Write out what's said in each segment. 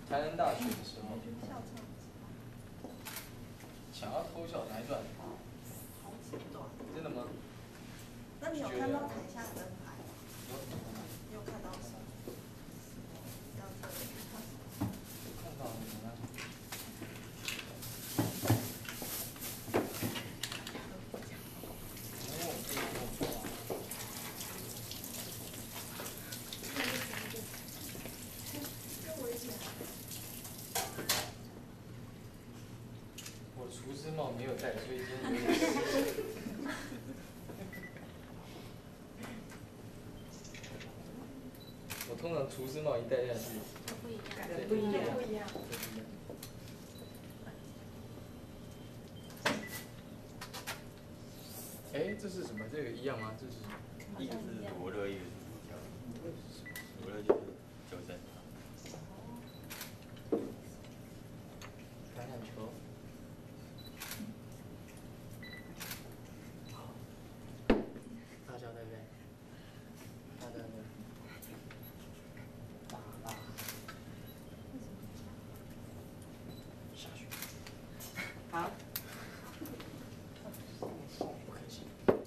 台南大学的时候，想要偷笑哪一段？ 好几段。 真的吗？ 那你有看到台下灯牌吗？你有看到什么？到这里。 看到什么呢？我厨师帽没有戴，所以今天有点湿。我通常厨师帽一戴下去， 不一样， 对， 不一样不一样。哎，这是什么？这个一样吗？这是什么？ 一个是伯乐，一个是主角。伯乐就是纠正他。 橄榄球。大家对不对？大家对不对？大辣。下去。 好。 不可惜。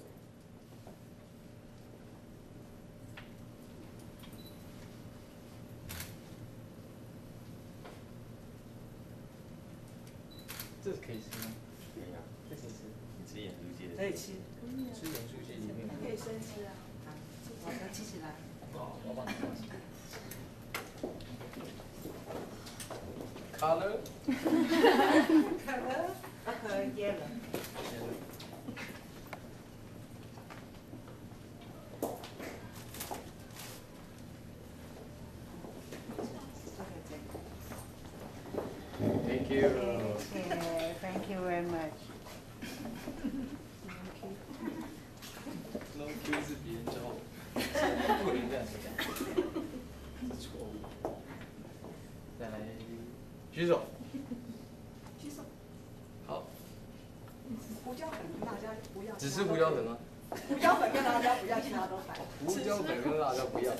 这是可以吃吗？ 可以啊， 这可以吃。 你吃盐酥鸡的。 可以吃。 吃盐酥鸡里面。 可以生吃啊。好，要记起来。 好，我帮你放起来。Color。 Color。和 yellow。 Thank you. Okay, thank you very much. No Q 是别人教我，不能这样讲，是错误。再来，举手。 举手。 好。 胡椒粉跟辣椒不要。 只吃胡椒粉吗？ 胡椒粉跟辣椒不要，其他都反。 胡椒粉跟辣椒不要。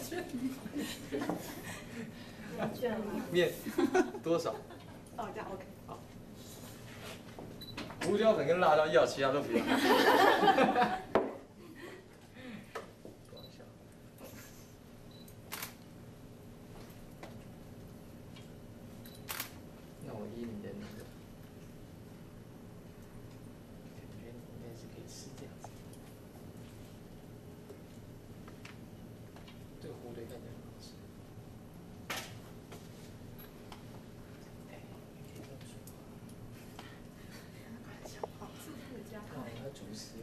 面多少？ 哦，这样 OK。 好。胡椒粉跟辣椒要，其他都不要。那我依你的那个，感觉你应该是可以吃这样子。这个蝴蝶看起来很好吃。哎，你可以这么说话。 好吃的家。 那我要主食。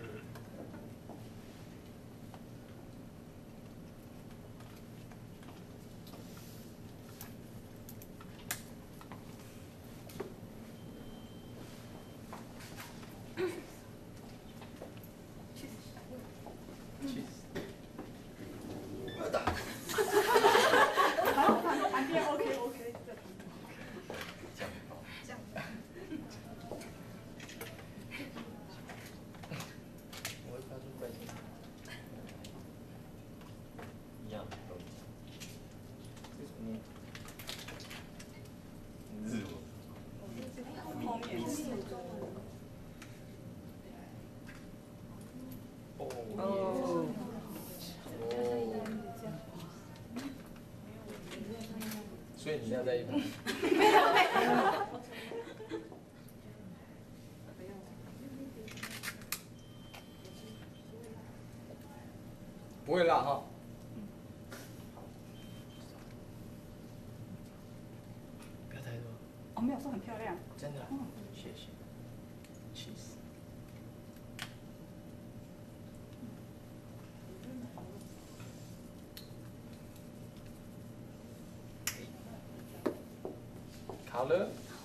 旁边 OK， 酱包。 这样。 我会发出怪声。 一样都。 这什么面？ 日文。 后面是中文。 哦。所以你要在一旁。 没有。 不会辣哈。不要太多。 哦，没有说很漂亮。 真的。谢谢。cheese。Color?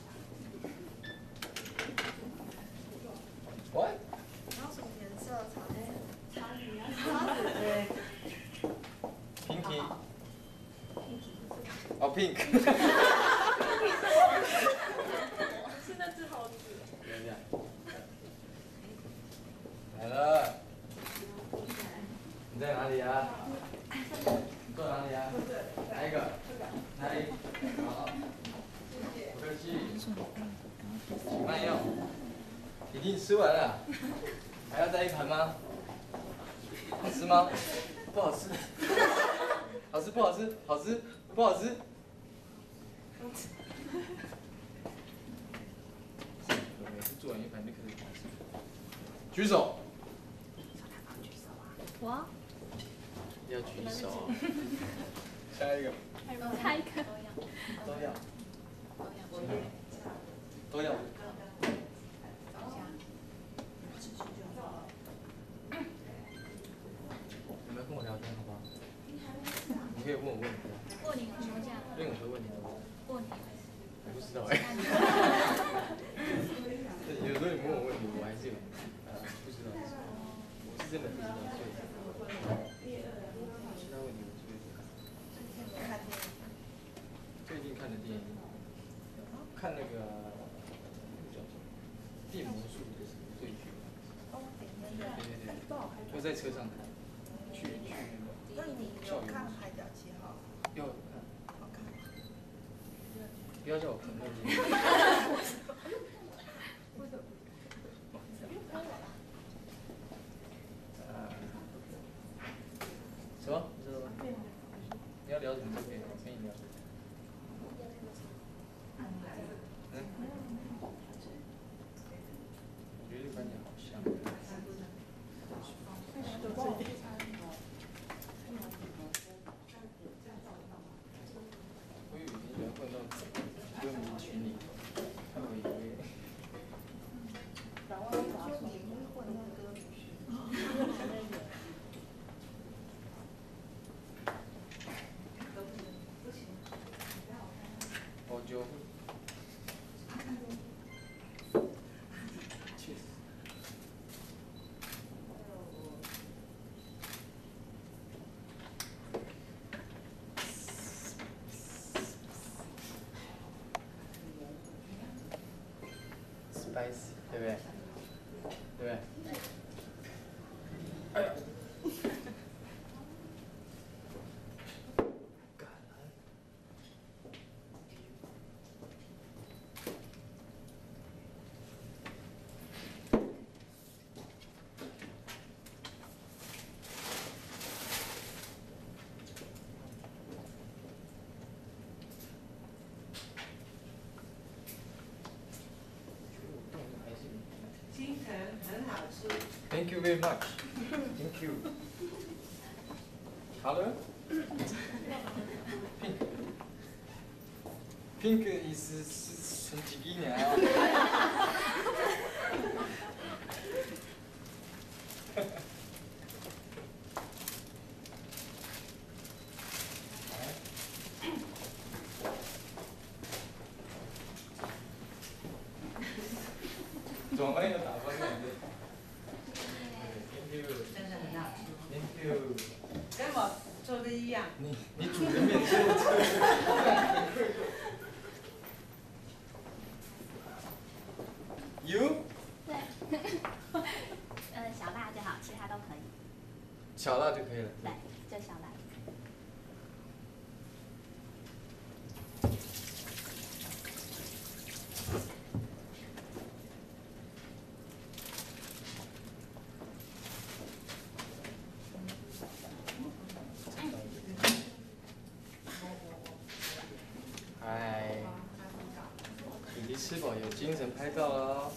What? 然后什么颜色？茶鱼啊。 对。 Pinky。哦，pink。 是那只猴子。 来了。你在哪里啊？坐哪里啊？哪一个？哪里？好。 请慢用。弟弟，你吃完了，还要再一盘吗？好吃吗？不好吃。好吃不好吃？好吃不好吃？每次做完一盘就开始好吃。举手。 我要举手。下一个。 下一个。 都要。都要。你们跟我聊天好不好？你可以问我问题。 过年有休假？ 任何问题都问。 过年。 我不知道哎。有时候你问我问题，我还是有不知道。我是真的不知道，所以其他问题我就会看。最近看的电影，看那个叫什么《变魔术对决》。对，就在车上看。 那你有看《海角七号》？ 要看。 好看。 不要叫我评论。什么？你要聊什么都可以，跟你聊。我觉得观点好像。我有一天要混到歌迷群里头，他们以为。我就。确实。spicy， 对不对？对不对？哎呀！橄榄。 金城很好吃。 Thank you very much. Thank you. Color? Pink. Pink is segini. 总要打分的。Thank you. 真的很好吃。 Thank you. 跟我做的一样。 你煮的面吃我吃。You? 对。小辣就好，其他都可以。 小辣就可以了。 对，就小辣。 嗨，弟弟吃饱有精神拍照了哦。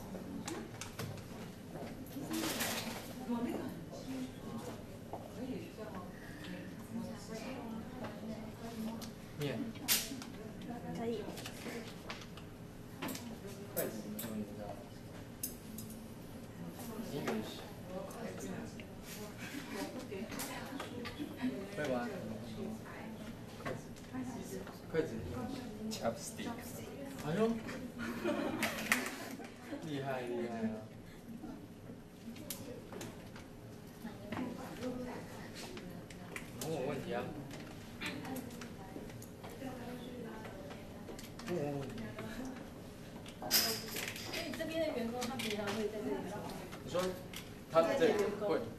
面。 可以。 筷子你知道吗？英语是。会吗？筷子。Chopstick。哎呦，厉害厉害啊！问我问题啊。问我问题。 所以这边的员工他平常会在这里上班？ 你说他在这里会。